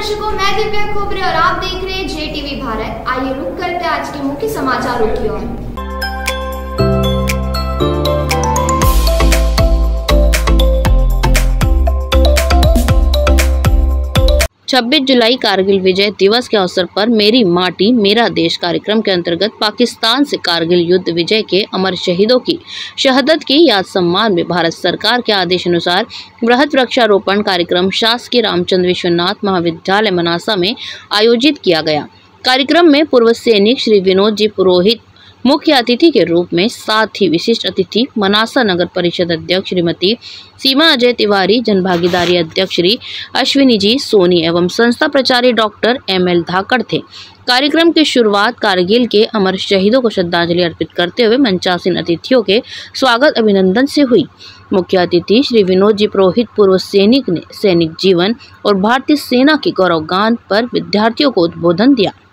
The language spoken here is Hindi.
दर्शकों, मैं दिव्या खोबरे और आप देख रहे हैं JTV भारत। आइए रुक करते आज के मुख्य समाचारों की ओर। 26 जुलाई कारगिल विजय दिवस के अवसर पर मेरी माटी मेरा देश कार्यक्रम के अंतर्गत पाकिस्तान से कारगिल युद्ध विजय के अमर शहीदों की शहादत की याद सम्मान में भारत सरकार के आदेश अनुसार बृहद वृक्षारोपण कार्यक्रम शासकीय रामचंद्र विश्वनाथ महाविद्यालय मनासा में आयोजित किया गया। कार्यक्रम में पूर्व सैनिक श्री विनोद जी पुरोहित मुख्य अतिथि के रूप में, साथ ही विशिष्ट अतिथि मनासा नगर परिषद अध्यक्ष श्रीमती सीमा अजय तिवारी, जनभागीदारी अध्यक्ष श्री अश्विनी जी सोनी एवं संस्था प्राचार्य डॉक्टर ML धाकड़ थे। कार्यक्रम की शुरुआत कारगिल के अमर शहीदों को श्रद्धांजलि अर्पित करते हुए मंचासीन अतिथियों के स्वागत अभिनंदन से हुई। मुख्य अतिथि श्री विनोद जी पुरोहित पूर्व सैनिक ने सैनिक जीवन और भारतीय सेना के गौरवगान पर विद्यार्थियों को उद्बोधन दिया।